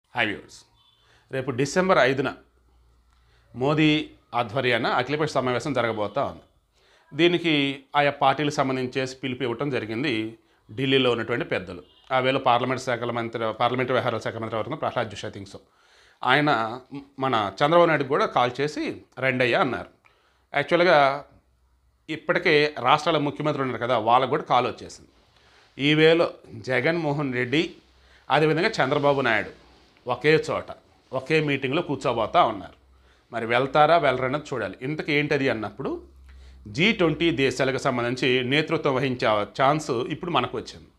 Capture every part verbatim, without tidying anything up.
High viewers, రేపు December ఐదున మోదీ ఆధ్వర్యాన అఖిలపక్ష సమావేశం జరగబోతా ఉంది. దీనికి ఆయా పార్టీలకు సంబంధించేసి పిలుపు ఇవ్వటం జరిగింది ఢిల్లీలో ఉన్నటువంటి పెద్దలు. ఆ వేళ పార్లమెంట్ శాఖల మంత్రి పార్లమెంటరీ వ్యవహారాల శాఖ మంత్రి ఎవరు ప్రహ్లాద్ జోషి థింక్ సో ఆయన మన చంద్రబాబు నాయుడుకి కూడా కాల్ చేసి రెండయ్యా అన్నారు. యాక్చువల్గా ఇప్పటికే రాష్ట్రాల ముఖ్యమంత్రులు ఉన్నారు కదా, వాళ్ళకు కూడా కాల్ వచ్చేసింది. ఈ వేళ జగన్మోహన్ రెడ్డి అదేవిధంగా చంద్రబాబు నాయుడు ఒకే చోట ఒకే మీటింగ్లో కూర్చోబోతా ఉన్నారు. మరి వెళ్తారా వెళ్ళరన్నది చూడాలి. ఇంతకు ఏంటది అన్నప్పుడు జీ ట్వంటీ దేశాలకు సంబంధించి నేతృత్వం వహించే ఛాన్స్ ఇప్పుడు మనకు వచ్చింది.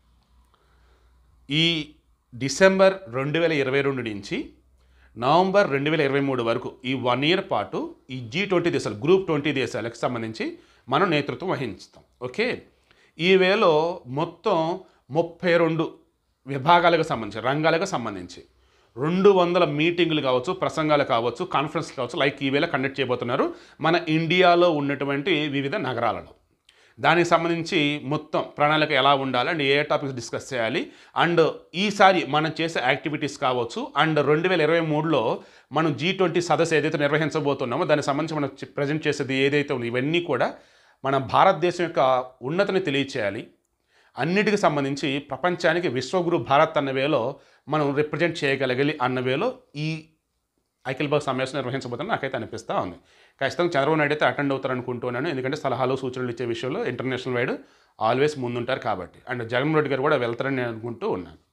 ఈ డిసెంబర్ రెండు వేల ఇరవై రెండు నుంచి నవంబర్ రెండు వేల ఇరవై మూడు వరకు ఈ వన్ ఇయర్ పాటు ఈ జీ ట్వంటీ దేశాలు గ్రూప్ ట్వంటీ దేశాలకు సంబంధించి మనం నేతృత్వం వహించుతాం. ఓకే, ఈ వేలో మొత్తం ముప్పై రెండు విభాగాలకు సంబంధించి రంగాలకు సంబంధించి రెండు వందల మీటింగులు కావచ్చు, ప్రసంగాలు కావచ్చు, కాన్ఫరెన్స్లు కావచ్చు, లైక్ ఈవేళ కండక్ట్ చేయబోతున్నారు మన ఇండియాలో ఉన్నటువంటి వివిధ నగరాలలో. దానికి సంబంధించి మొత్తం ప్రణాళిక ఎలా ఉండాలి అండ్ ఏ టాపిక్స్ డిస్కస్ చేయాలి అండ్ ఈసారి మనం చేసే యాక్టివిటీస్ కావచ్చు అండ్ రెండు వేల ఇరవై మూడులో మనం జీ ట్వంటీ సదస్సు ఏదైతే నిర్వహించబోతున్నామో దానికి సంబంధించి మనం ప్రజెంట్ చేసేది ఏదైతే ఉందో ఇవన్నీ కూడా మన భారతదేశం యొక్క ఉన్నతిని తెలియచేయాలి. అన్నిటికి సంబంధించి ప్రపంచానికి విశ్వగురు భారత్ అన్న వేలో మనం రిప్రజెంట్ చేయగలగాలి అన్న వేలో ఈ అఖిలపక్ష సమావేశం నిర్వహించబోతుందని నాకైతే అనిపిస్తూ ఉంది. ఖచ్చితంగా చంద్రబాబు నాయుడు అయితే అటెండ్ అవుతారనుకుంటున్నాను, ఎందుకంటే సలహాలు సూచనలు ఇచ్చే విషయంలో ఇంటర్నేషనల్ వైడ్ ఆల్వేస్ ముందుంటారు కాబట్టి. అండ్ జగన్మోహన్ రెడ్డి గారు కూడా వెళ్తారని నేను అనుకుంటూ ఉన్నాను.